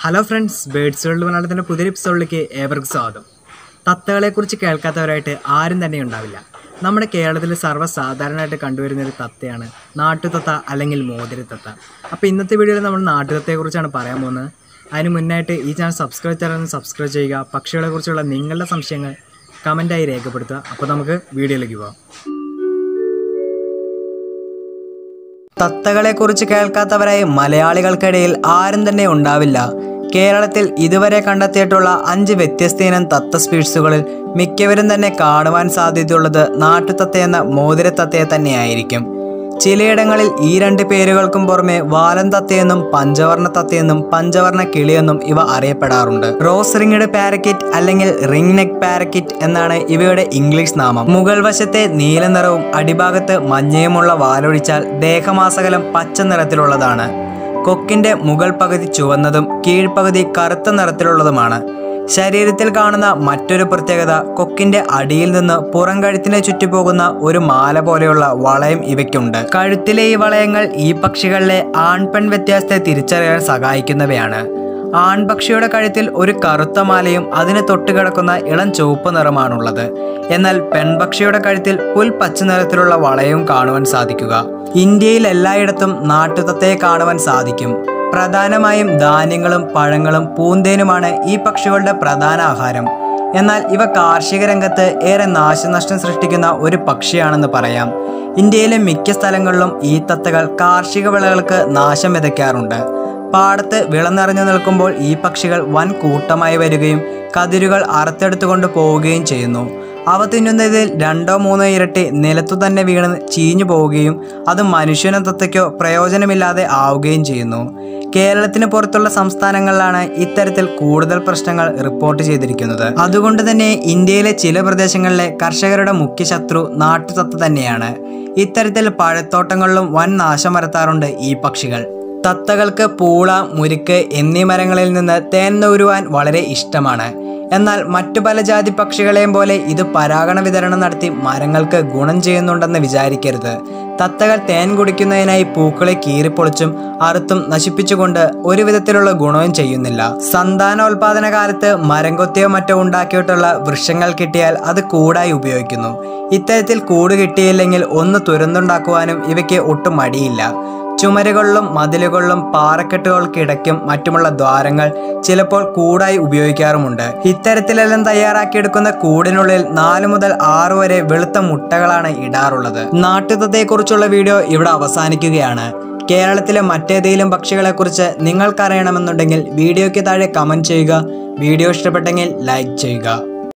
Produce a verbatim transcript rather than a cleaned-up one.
Hello friends, birds world മലയാളത്തിൻ്റെ പുതിയ എപ്പിസോഡിലേക്ക് ഏവർക്കും സ്വാഗതം. തത്തകളെക്കുറിച്ച് കേൾക്കാത്തവരായിട്ട് ആരും തന്നെ ഉണ്ടാവില്ല. നമ്മുടെ കേരളത്തിൽ സർവ്വസാധാരണമായിട്ട് കണ്ടുവരുന്നൊരു തത്തയാണ് നാട്ടുതത്ത അല്ലെങ്കിൽ മോതിരത്തത്ത. അപ്പോൾ ഇന്നത്തെ വീഡിയോയിൽ നമ്മൾ നാട്ടുതത്തയെക്കുറിച്ചാണ് പറയാൻ പോകുന്നത്. അതിന് മുന്നായിട്ട് ഈ ചാനൽ സബ്സ്ക്രൈബ് ചെയ്യാനൊന്ന് സബ്സ്ക്രൈബ് ചെയ്യുക. പക്ഷികളെക്കുറിച്ചുള്ള നിങ്ങളുടെ സംശയങ്ങൾ കമൻറ്റായി രേഖപ്പെടുത്തുക. അപ്പോൾ നമുക്ക് വീഡിയോയിലേക്ക് പോകാം. തത്തകളെക്കുറിച്ച് കേൾക്കാത്തവരായി മലയാളികൾക്കിടയിൽ ആരും തന്നെ ഉണ്ടാവില്ല. കേരളത്തിൽ ഇതുവരെ കണ്ടെത്തിയിട്ടുള്ള അഞ്ച് വ്യത്യസ്ത ഇനം തത്ത സ്പീഷീസുകളിൽ മിക്കവരും തന്നെ കാണുവാൻ സാധ്യതയുള്ളത് നാട്ടുതത്തയെന്ന മോതിരത്തത്തയെ തന്നെയായിരിക്കും. ചിലയിടങ്ങളിൽ ഈ രണ്ട് പേരുകൾക്കും പുറമെ വാലൻ തത്തയെന്നും പഞ്ചവർണ്ണ തത്തയെന്നും പഞ്ചവർണ്ണ കിളിയെന്നും ഇവ അറിയപ്പെടാറുണ്ട്. റോസ് റിംഗ്ഡ് പാരക്കീറ്റ് അല്ലെങ്കിൽ റിംഗ് നെക്ക് പാരക്കീറ്റ് എന്നാണ് ഇവയുടെ ഇംഗ്ലീഷ് നാമം. മുകൾ വശത്തെ നീല നിറവും അടിഭാഗത്ത് മഞ്ഞയുമുള്ള വാലൊഴിച്ചാൽ ദേഹമാസകലം പച്ച നിറത്തിലുള്ളതാണ്. കൊക്കിന്റെ മുകൾ പകുതി ചുവന്നതും കീഴ്പകുതി കറുത്ത നിറത്തിലുള്ളതുമാണ്. ശരീരത്തിൽ കാണുന്ന മറ്റൊരു പ്രത്യേകത കൊക്കിന്റെ അടിയിൽ നിന്ന് പുറം കഴുത്തിനെ ചുറ്റിപ്പോകുന്ന ഒരു മാല പോലെയുള്ള വളയം ഇവയ്ക്കുണ്ട്. കഴുത്തിലെ ഈ വളയങ്ങൾ ഈ പക്ഷികളിലെ ആൺപെൺ വ്യത്യാസത്തെ തിരിച്ചറിയാൻ സഹായിക്കുന്നവയാണ്. ആൺപക്ഷിയുടെ കഴുത്തിൽ ഒരു കറുത്ത മാലയും അതിന് തൊട്ടുകിടക്കുന്ന ഇളം ചുവപ്പ് നിറമാണുള്ളത്. എന്നാൽ പെൺപക്ഷിയുടെ കഴുത്തിൽ പുൽ പച്ച നിറത്തിലുള്ള വളയവും കാണുവാൻ സാധിക്കുക. ഇന്ത്യയിൽ എല്ലായിടത്തും നാട്ടുതത്തയെ കാണുവാൻ സാധിക്കും. പ്രധാനമായും ധാന്യങ്ങളും പഴങ്ങളും പൂന്തേനുമാണ് ഈ പക്ഷികളുടെ പ്രധാന ആഹാരം. എന്നാൽ ഇവ കാർഷിക രംഗത്ത് ഏറെ നാശനഷ്ടം സൃഷ്ടിക്കുന്ന ഒരു പക്ഷിയാണെന്ന് പറയാം. ഇന്ത്യയിലെ മിക്ക സ്ഥലങ്ങളിലും ഈ തത്തകൾ കാർഷിക വിളകൾക്ക് നാശം വിതയ്ക്കാറുണ്ട്. പാടത്ത് വിള നിറഞ്ഞു നിൽക്കുമ്പോൾ ഈ പക്ഷികൾ വൻ കൂട്ടമായി വരികയും കതിരുകൾ അറുത്തെടുത്തുകൊണ്ട് പോവുകയും ചെയ്യുന്നു. അവ തിന്നുന്നതിൽ രണ്ടോ മൂന്നോ ഇരട്ടി നിലത്തു തന്നെ വീണ് ചീഞ്ഞു പോവുകയും അത് മനുഷ്യനോ തത്തയ്ക്കോ പ്രയോജനമില്ലാതെ ആവുകയും ചെയ്യുന്നു. കേരളത്തിന് പുറത്തുള്ള സംസ്ഥാനങ്ങളിലാണ് ഇത്തരത്തിൽ കൂടുതൽ പ്രശ്നങ്ങൾ റിപ്പോർട്ട് ചെയ്തിരിക്കുന്നത്. അതുകൊണ്ട് തന്നെ ഇന്ത്യയിലെ ചില പ്രദേശങ്ങളിലെ കർഷകരുടെ മുഖ്യ ശത്രു നാട്ടുതത്ത തന്നെയാണ്. ഇത്തരത്തിൽ പഴത്തോട്ടങ്ങളിലും വൻ നാശം വരുത്താറുണ്ട് ഈ പക്ഷികൾ. തത്തകൾക്ക് പൂള, മുരിക്ക് എന്നീ മരങ്ങളിൽ നിന്ന് തേൻ നുകരുവാൻ വളരെ ഇഷ്ടമാണ്. എന്നാൽ മറ്റു പല ജാതി പക്ഷികളെയും പോലെ ഇത് പരാഗണ വിതരണം നടത്തി മരങ്ങൾക്ക് ഗുണം ചെയ്യുന്നുണ്ടെന്ന് വിചാരിക്കരുത്. തത്തകൾ തേൻ കുടിക്കുന്നതിനായി പൂക്കളെ കീറിപ്പൊളിച്ചും അറുത്തും നശിപ്പിച്ചുകൊണ്ട് ഒരു വിധത്തിലുള്ള ഗുണവും ചെയ്യുന്നില്ല. സന്താനോൽപാദന കാലത്ത് മരം കൊത്തിയോ മറ്റോ ഉണ്ടാക്കിയിട്ടുള്ള വൃക്ഷങ്ങൾ കിട്ടിയാൽ അത് കൂടായി ഉപയോഗിക്കുന്നു. ഇത്തരത്തിൽ കൂട് കിട്ടിയില്ലെങ്കിൽ ഒന്ന് തുരന്നുണ്ടാക്കുവാനും ഇവയ്ക്ക് ഒട്ടും മടിയില്ല. ചുമരുകളിലും മതിലുകളിലും പാറക്കെട്ടുകൾക്കിടയ്ക്കും മറ്റുമുള്ള ദ്വാരങ്ങൾ ചിലപ്പോൾ കൂടായി ഉപയോഗിക്കാറുമുണ്ട്. ഇത്തരത്തിലെല്ലാം തയ്യാറാക്കിയെടുക്കുന്ന കൂടിനുള്ളിൽ നാല് മുതൽ ആറ് വരെ വെളുത്ത മുട്ടകളാണ് ഇടാറുള്ളത്. നാട്ടുതത്തയെക്കുറിച്ചുള്ള വീഡിയോ ഇവിടെ അവസാനിക്കുകയാണ്. കേരളത്തിലെ മറ്റേതെങ്കിലും പക്ഷികളെക്കുറിച്ച് നിങ്ങൾക്കറിയണമെന്നുണ്ടെങ്കിൽ വീഡിയോയ്ക്ക് താഴെ കമൻറ്റ് ചെയ്യുക. വീഡിയോ ഇഷ്ടപ്പെട്ടെങ്കിൽ ലൈക്ക് ചെയ്യുക.